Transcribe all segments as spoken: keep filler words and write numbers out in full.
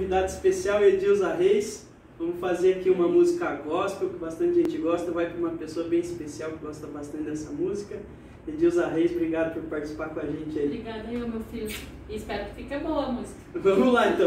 convidado especial, Edilza Reis. Vamos fazer aqui uma música gospel, que bastante gente gosta, vai para uma pessoa bem especial que gosta bastante dessa música. Edilza Reis, obrigado por participar com a gente aí. Obrigada eu, meu filho. E espero que fique boa a música. Vamos lá então.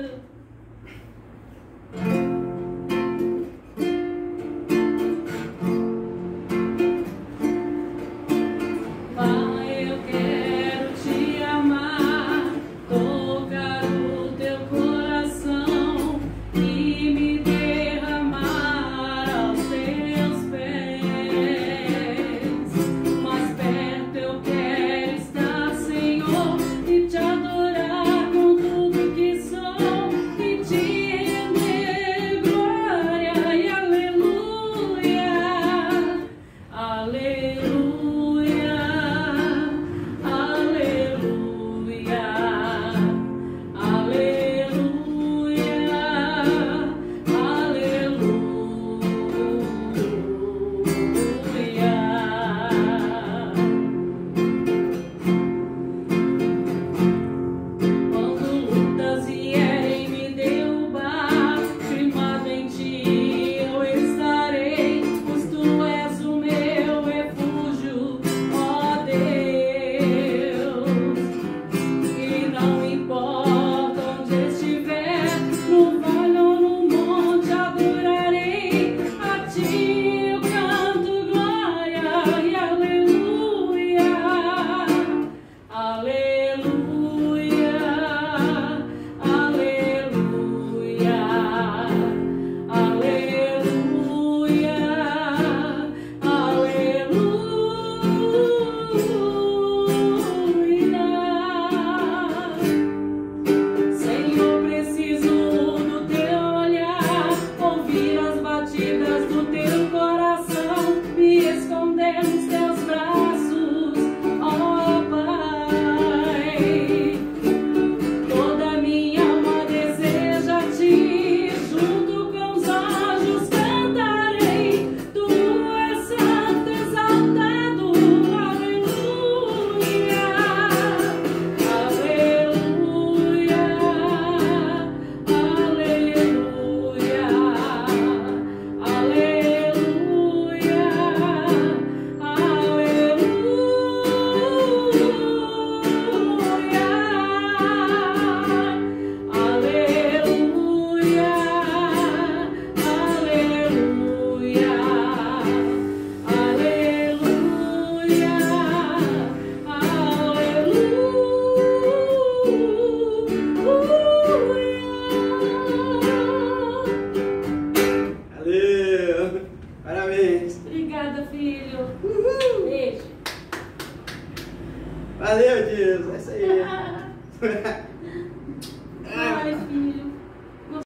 Parabéns. Obrigada, filho. Uhul. Beijo. Valeu, Deus. É isso aí.